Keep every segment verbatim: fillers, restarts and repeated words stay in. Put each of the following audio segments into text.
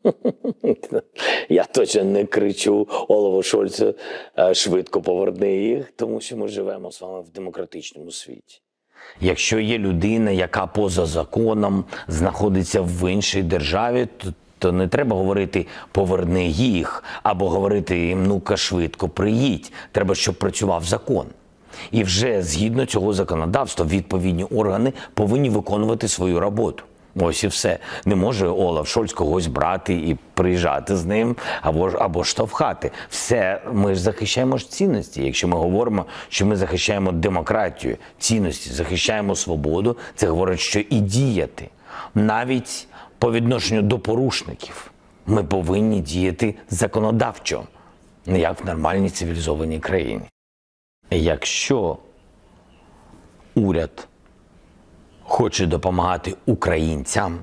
Я точно не кричу Олафу Шольцу швидко поверни їх, тому що ми живемо з вами в демократичному світі. Якщо є людина, яка поза законом знаходиться в іншій державі, то, то не треба говорити «поверни їх» або говорити їм «ну-ка швидко приїдь». Треба, щоб працював закон. І вже згідно цього законодавства відповідні органи повинні виконувати свою роботу. Ось і все. Не може Олаф Шольц когось брати і приїжджати з ним, або, або штовхати. Все, ми ж захищаємо ж цінності. Якщо ми говоримо, що ми захищаємо демократію, цінності, захищаємо свободу, це говорить, що і діяти. Навіть по відношенню до порушників ми повинні діяти законодавчо, як в нормальній цивілізованій країні. Якщо уряд хоче допомагати українцям,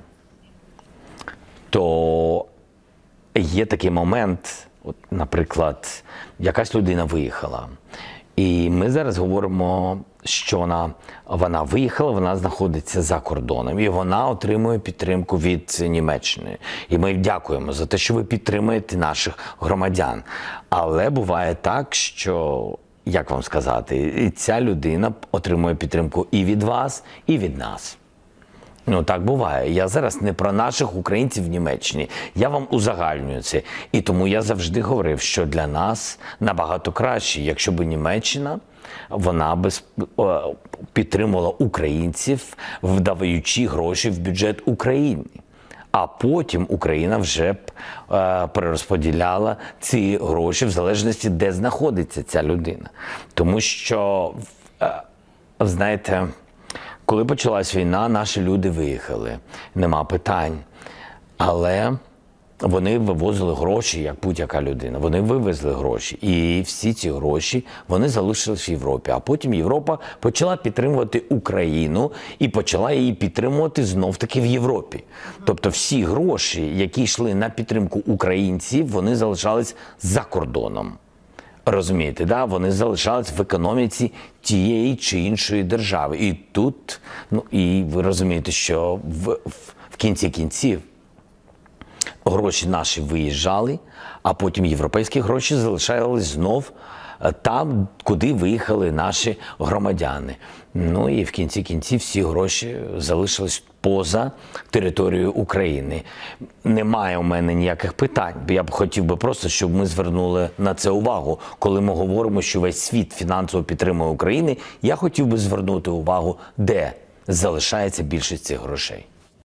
то є такий момент, от, наприклад, якась людина виїхала. І ми зараз говоримо, що вона, вона виїхала, вона знаходиться за кордоном. І вона отримує підтримку від Німеччини. І ми дякуємо за те, що ви підтримуєте наших громадян. Але буває так, що, як вам сказати, ця людина отримує підтримку і від вас, і від нас. Ну, так буває. Я зараз не про наших українців в Німеччині. Я вам узагальнюю це. І тому я завжди говорив, що для нас набагато краще, якщо б Німеччина, вона б підтримувала українців, вдаючи гроші в бюджет України. А потім Україна вже б е, перерозподіляла ці гроші в залежності, де знаходиться ця людина. Тому що, е, знаєте, коли почалась війна, наші люди виїхали. Нема питань. Але вони вивозили гроші, як будь-яка людина. Вони вивезли гроші. І всі ці гроші, вони залишились в Європі. А потім Європа почала підтримувати Україну і почала її підтримувати знов-таки в Європі. Тобто всі гроші, які йшли на підтримку українців, вони залишались за кордоном. Розумієте, да? Вони залишались в економіці тієї чи іншої держави. І тут, ну і ви розумієте, що в, в, в кінці кінців гроші наші виїжджали, а потім європейські гроші залишались знов там, куди виїхали наші громадяни. Ну і в кінці кінців всі гроші залишились поза територією України. Немає у мене ніяких питань. Я б хотів би просто, щоб ми звернули на це увагу. Коли ми говоримо, що весь світ фінансово підтримує Україну, я хотів би звернути увагу, де залишається більшість цих грошей.